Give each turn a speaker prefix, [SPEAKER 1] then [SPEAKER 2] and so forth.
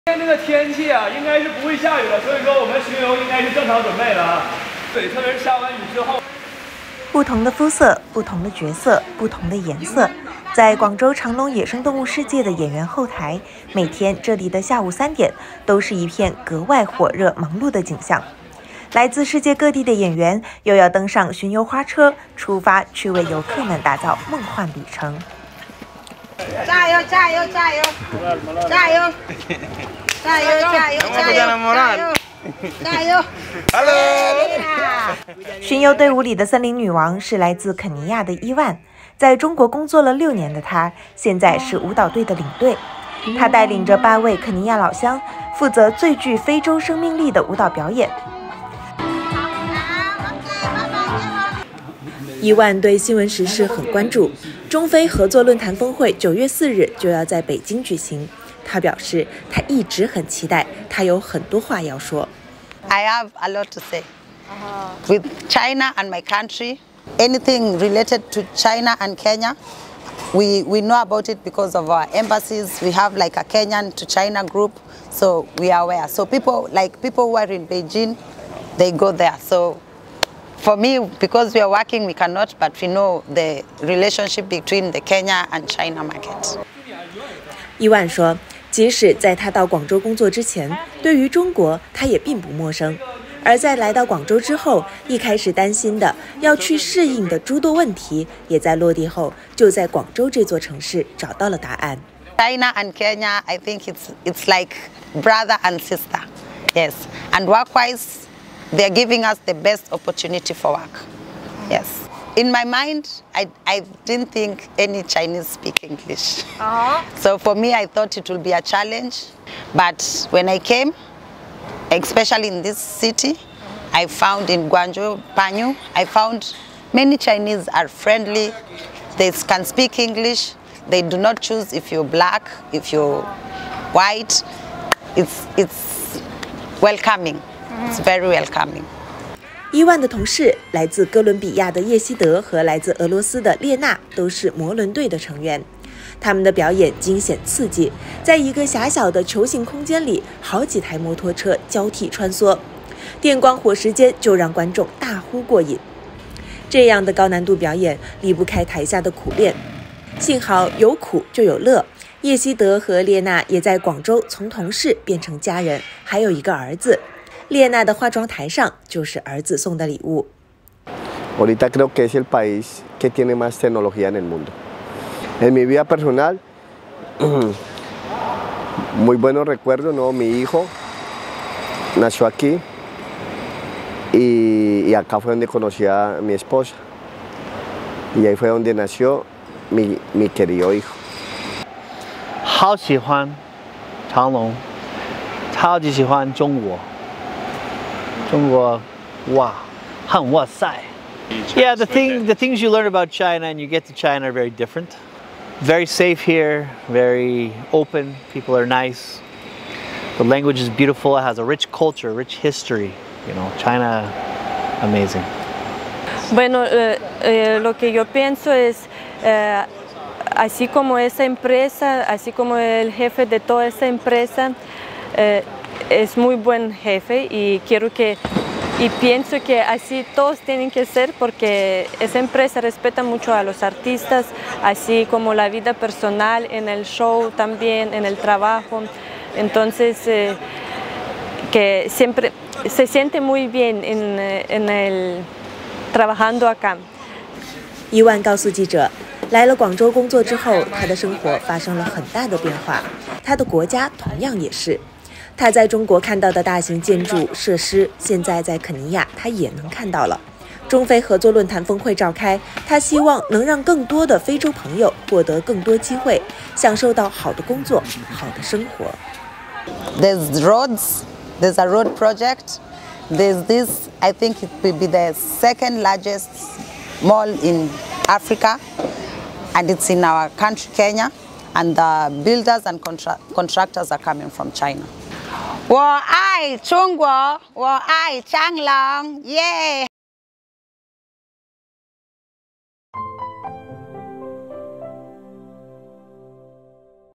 [SPEAKER 1] 今天这个天气啊，应该是不会下雨的，所以说我们巡游应该是正常准备的啊。对，特别是下完雨之后。
[SPEAKER 2] 不同的肤色、不同的角色、不同的颜色，在广州长隆野生动物世界的演员后台，每天这里的下午3点都是一片格外火热、忙碌的景象。来自世界各地的演员又要登上巡游花车，出发去为游客们打造梦幻旅程。
[SPEAKER 3] 加油！加油！加油！加油！加油！加油！加油！加油
[SPEAKER 2] ！Hello！ 巡游队伍里的森林女王是来自肯尼亚的伊万，在中国工作了6年的她，现在是舞蹈队的领队。她带领着8位肯尼亚老乡，负责最具非洲生命力的舞蹈表演。伊万对新闻时事很关注，中非合作论坛峰会9月4日就要在北京举行。他表示，他一直很期待，他有很多话要说。
[SPEAKER 3] I have a lot to say. With China and my country, anything related to China and Kenya, we know about it because of our embassies. We have like a Kenyan to China group, so we are aware. So people who are in Beijing, they go there. So for me, because we are working, we cannot, but we know the relationship between the Kenya and China market.
[SPEAKER 2] 伊万说，即使在他到广州工作之前，对于中国他也并不陌生。而在来到广州之后，一开始担心的要去适应的诸多问题，也在落地后就在广州这座城市找到了答案。
[SPEAKER 3] China and Kenya, I think it's like brother and sister, yes. And work-wise, they're giving us the best opportunity for work, yes. In my mind, I didn't think any Chinese speak English. So for me, I thought it would be a challenge. But when I came, especially in this city, I found in Guangzhou, Panyu, I found many Chinese are friendly. They can speak English. They do not choose if you're black, if you're white. It's welcoming. It's very welcoming.
[SPEAKER 2] 伊万的同事来自哥伦比亚的叶希德和来自俄罗斯的列娜都是摩伦队的成员。他们的表演惊险刺激，在一个狭小的球形空间里，好几台摩托车交替穿梭，电光火石间就让观众大呼过瘾。这样的高难度表演离不开台下的苦练，幸好有苦就有乐。叶希德和列娜也在广州从同事变成家人，还有一个儿子。列娜的化妆台上就是儿子送的礼物。
[SPEAKER 4] Ahorita creo que es el país que tiene más tecnología en el mundo. En mi vida personal, muy buenos recuerdos, ¿no? Mi hijo nació aquí y acá fue donde conocí a mi esposa. Y ahí fue donde nació mi querido hijo.
[SPEAKER 5] 好喜欢长隆，超级喜欢中国。中国，哇，很哇塞。Yeah, the things you learn about China and you get to China are very different. Very safe here, very open. People are nice. The language is beautiful. It has a rich culture, rich history. You know, China, amazing.
[SPEAKER 6] Bueno, lo que yo pienso es, así como esa empresa, así como el jefe de toda esa empresa, es muy buen jefe y pienso que así todos tienen que ser porque esa empresa respeta mucho a los artistas, así como la vida personal, en el show también, en el trabajo. Entonces, que siempre se siente muy bien en el trabajando acá.
[SPEAKER 2] 伊万告诉记者，来了广州工作之后，他的生活发生了很大的变化，他的国家同样也是。他在中国看到的大型建筑设施，现在在肯尼亚他也能看到了。中非合作论坛峰会召开，他希望能让更多的非洲朋友获得更多机会，享受到好的工作、好的生活。
[SPEAKER 3] There's roads, there's a road project. There's this, I think it will be the second largest mall in Africa, and it's in our country, Kenya. And the builders and contractors are coming from China. 我爱中国，我爱长隆，耶！